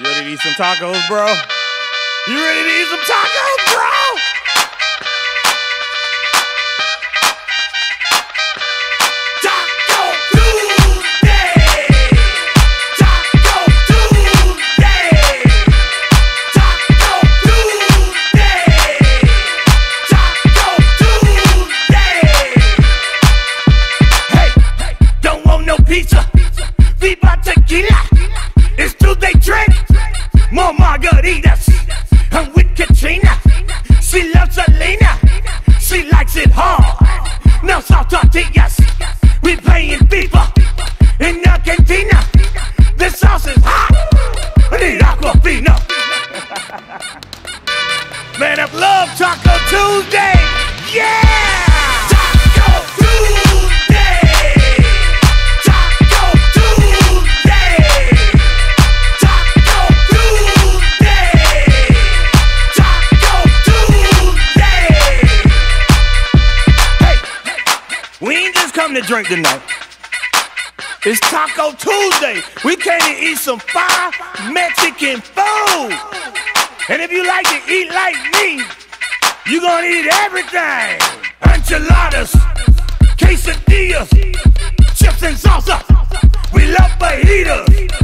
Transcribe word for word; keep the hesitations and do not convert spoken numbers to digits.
You ready to eat some tacos, bro? You ready to eat some tacos, bro? Taco Tuesday! Taco Tuesday! Taco Tuesday! Taco Tuesday! Hey, don't want no pizza. Viva tequila. It's Tuesday drink. More margaritas. I'm with Katrina. She loves Selena. She likes it hard. No soft tortillas. We playing FIFA in Argentina. This sauce is hot. I need Aquafina. Man, I love Taco Tuesday. Yeah! Taco Tuesday. Taco Tuesday. Taco Tuesday. Taco Tuesday. Hey, we ain't just come to drink tonight. It's Taco Tuesday. We came to eat some fire Mexican food. And if you like to eat like me, you gonna eat everything. Enchiladas, quesadillas, chips and salsa. We love fajitas.